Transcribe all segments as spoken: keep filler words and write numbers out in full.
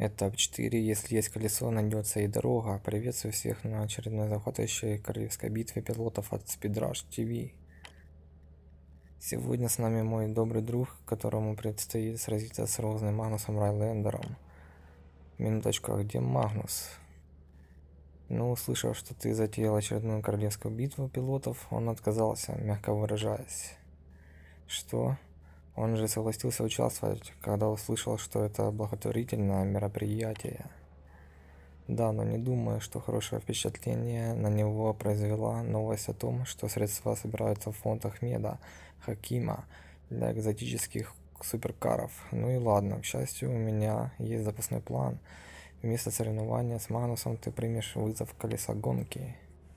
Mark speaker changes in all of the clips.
Speaker 1: Этап четыре. Если есть колесо, найдется и дорога. Приветствую всех на очередной захватывающей королевской битве пилотов от Speedrush ти ви. Сегодня с нами мой добрый друг, которому предстоит сразиться с Розным Магнусом Райлендером. Минуточку, а где Магнус? Ну, услышав, что ты затеял очередную королевскую битву пилотов, он отказался, мягко выражаясь. Что? Он же согласился участвовать, когда услышал, что это благотворительное мероприятие. Да, но не думаю, что хорошее впечатление на него произвела новость о том, что средства собираются в фонд Ахмеда Хакима для экзотических суперкаров. Ну и ладно, к счастью, у меня есть запасной план. Вместо соревнования с Магнусом ты примешь вызов колеса гонки.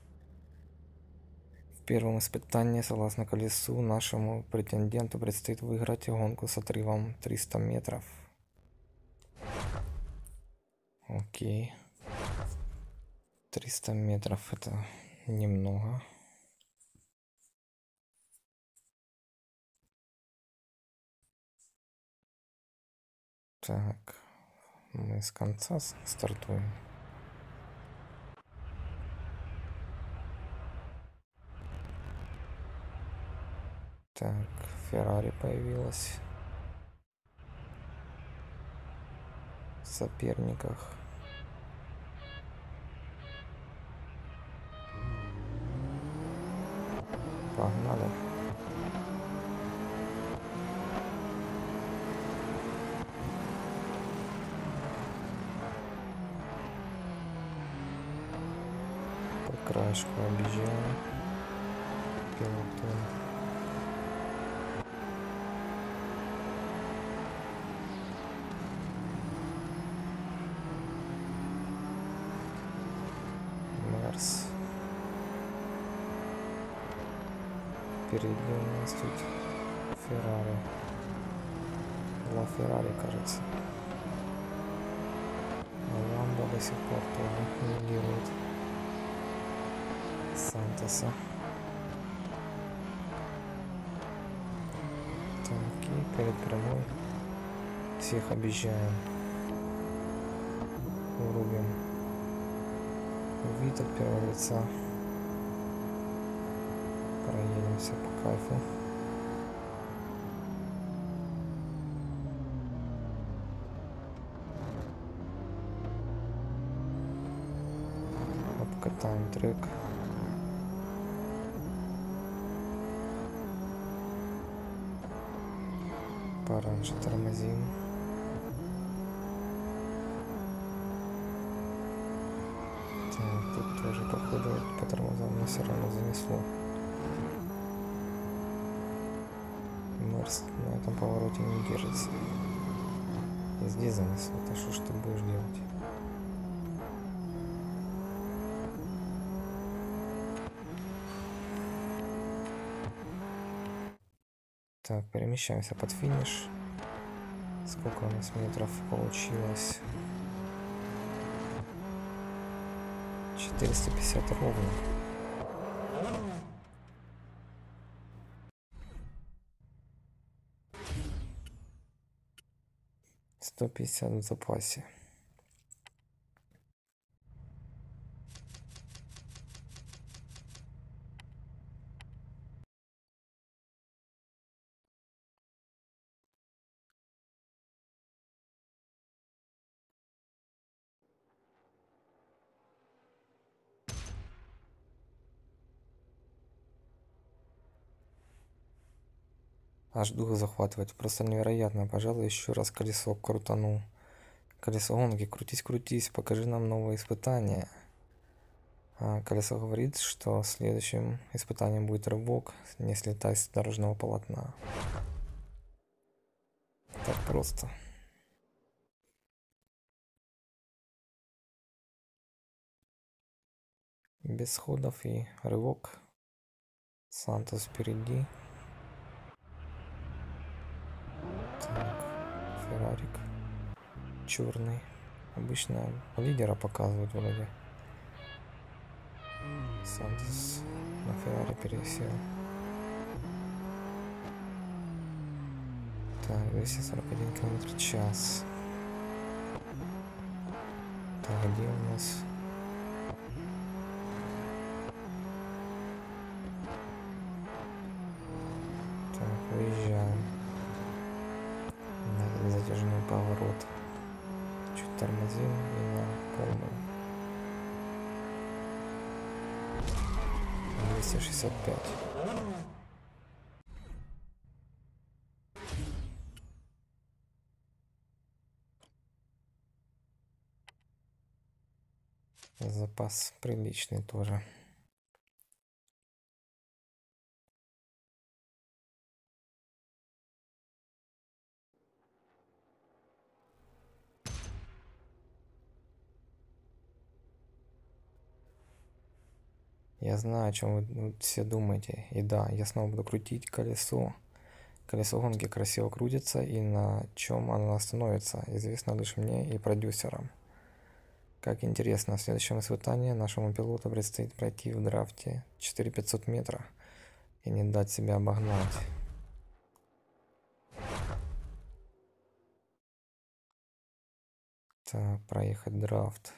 Speaker 1: В первом испытании, согласно колесу, нашему претенденту предстоит выиграть гонку с отрывом триста метров. Окей. триста метров это немного. Так, мы с конца стартуем. Так, Феррари появилась в соперниках. Погнали. По краешку объезжаем. Пилотон. Мерс. Впереди у нас тут Феррари. Ла Феррари, кажется. А Ламбо до сих пор тоже лидирует Сантоса. Так, и перед прямой всех объезжаем. Рубим вид от первого лица. Проедемся по кайфу. Обкатаем трек. Пораньше тормозим. Так, тут тоже походу по тормозам, но все равно занесло. Мерс на этом повороте не держится. И здесь занесло. То что ж ты будешь делать? Так, перемещаемся под финиш. Сколько у нас метров получилось? четыреста пятьдесят ровно. сто пятьдесят в запасе. Аж дух захватывает. Просто невероятно. Пожалуй, еще раз колесо крутану. Колесо гонки. Крутись, крутись. Покажи нам новые испытания. А колесо говорит, что следующим испытанием будет рывок. Не слетай с дорожного полотна. Так просто. Без сходов и рывок. Сантос впереди. Так, Феррарик черный. Обычно лидера показывают вроде. Сантос на Феррари пересел. Так, двести сорок один километр в час. Так, где у нас? Так, выезжаем на этот затяжной поворот. Чуть тормозим и на полную. двести шестьдесят пять. Запас приличный тоже. Я знаю, о чем вы все думаете. И да, я снова буду крутить колесо. Колесо гонки красиво крутится, и на чем оно остановится, известно лишь мне и продюсерам. Как интересно, в следующем испытании нашему пилоту предстоит пройти в драфте четыре тысячи пятьсот метров и не дать себя обогнать. Так, проехать драфт.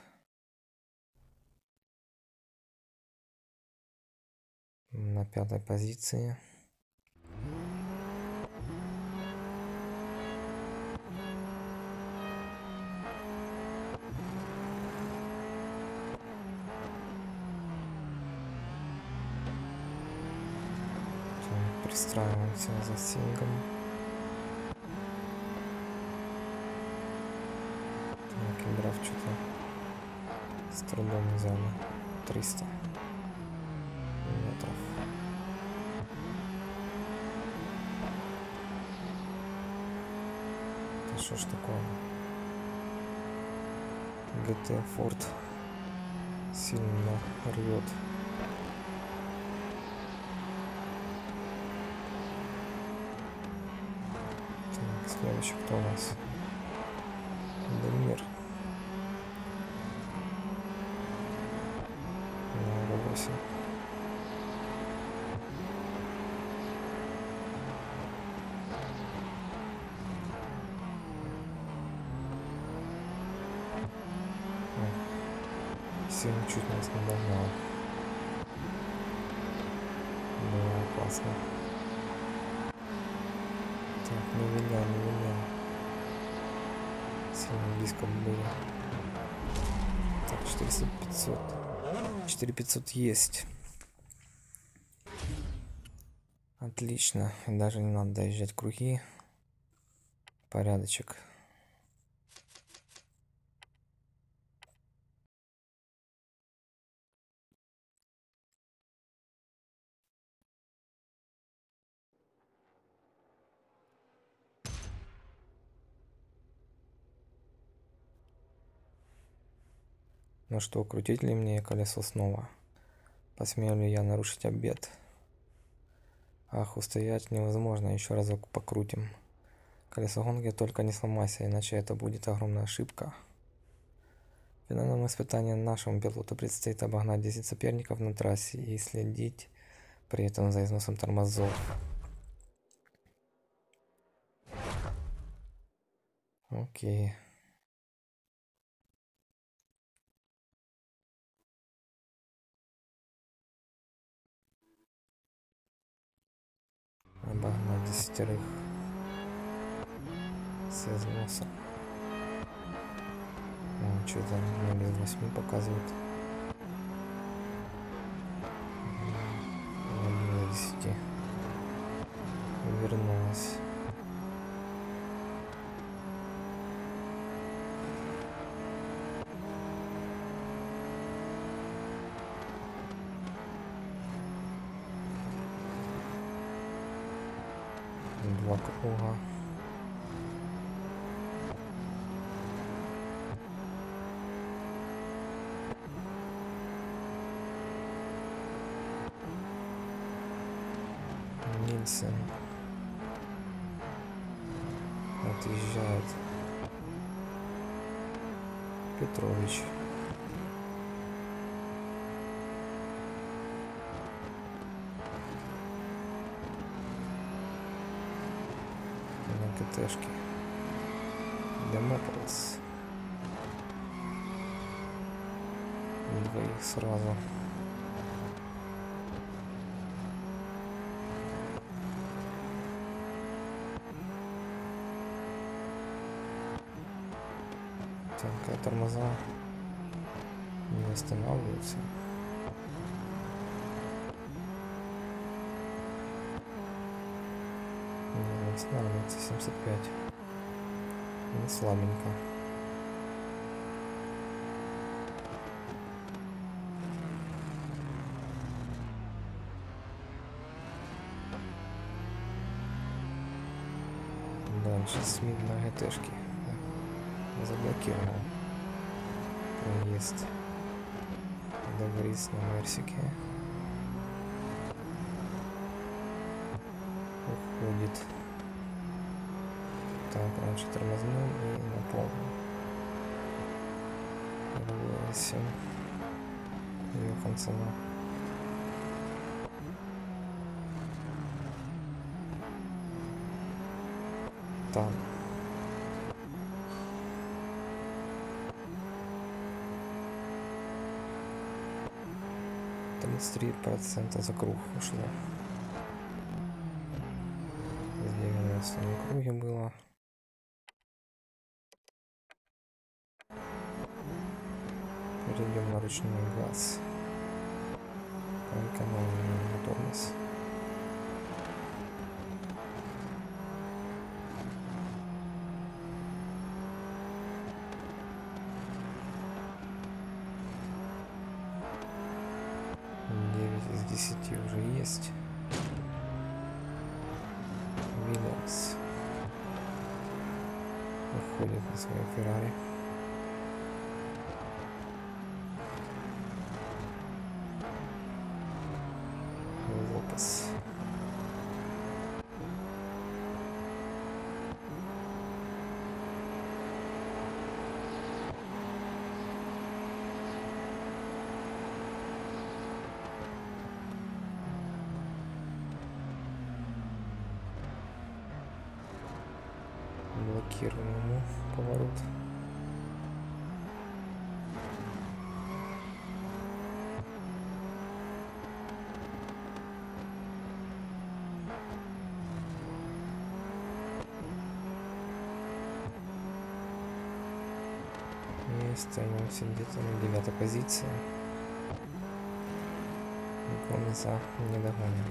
Speaker 1: На пятой позиции. Так, пристраиваемся за сингом. Так, и драфт что-то с трудом взяли. триста метров. Это что ж такое? джи ти Ford сильно рвет. Так, следующий кто у нас? Демир. На восемь. Семь чуть нас не догнал. Было опасно. Так, не виляй, не виляй. Сильно близко было. Так, четыреста пятьсот. четыре тысячи пятьсот есть. Отлично. Даже не надо доезжать круги. Порядочек. Ну что, крутить ли мне колесо снова? Посмею ли я нарушить обет? Ах, устоять невозможно, еще разок покрутим. Колесо гонки только не сломайся, иначе это будет огромная ошибка. В финальном испытании нашему пилоту предстоит обогнать десять соперников на трассе и следить при этом за износом тормозов. Окей. Обогнать десятерых с износом. О, что-то ноль из восьми показывает. ноль из десяти. Вернулась. Два круга. Нильсен отъезжает. Петрович. На КТшке. Демополис. двоих сразу. Так, а тормоза не останавливаются. Не, останавливается семьдесят пять. Не слабенько. Дальше Смит на ГТшке заблокировал проезд. Договорись на Мерсике. Уходит. Так, раньше тормознул и наполнил. восемь. Йохансена. Там. тридцать три процента за круг ушло. С девяносто на круге было. Перейдем на ручной газ. Экономим моторность. девять из десяти уже есть. Вильямс уходит на свою Феррари. Лопес. Блокируем ему поворот. И остаемся где-то на девятой позиции. Гомеса не догоним.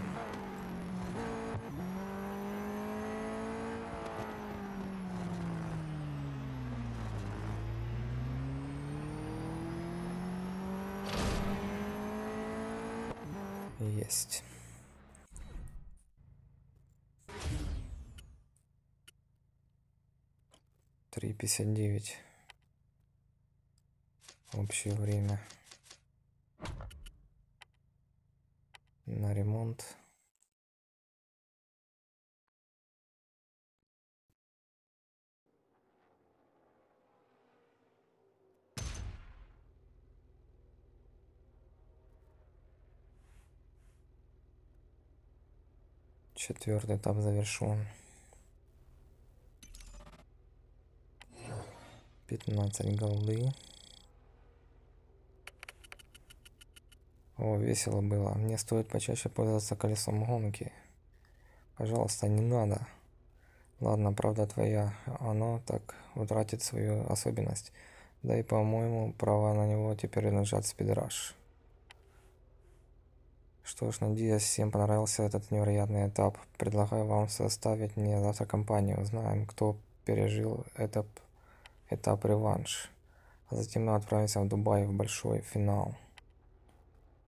Speaker 1: Есть. три пятьдесят девять. Общее время на ремонт. Четвертый этап завершен. пятнадцать голды. О, весело было. Мне стоит почаще пользоваться колесом гонки. Пожалуйста, не надо. Ладно, правда твоя. Оно так утратит свою особенность. Да и, по-моему, права на него теперь принадлежат спидраш. Что ж, надеюсь, всем понравился этот невероятный этап. Предлагаю вам составить мне завтра компанию. Узнаем, кто пережил этот этап реванш. А затем мы отправимся в Дубай в большой финал.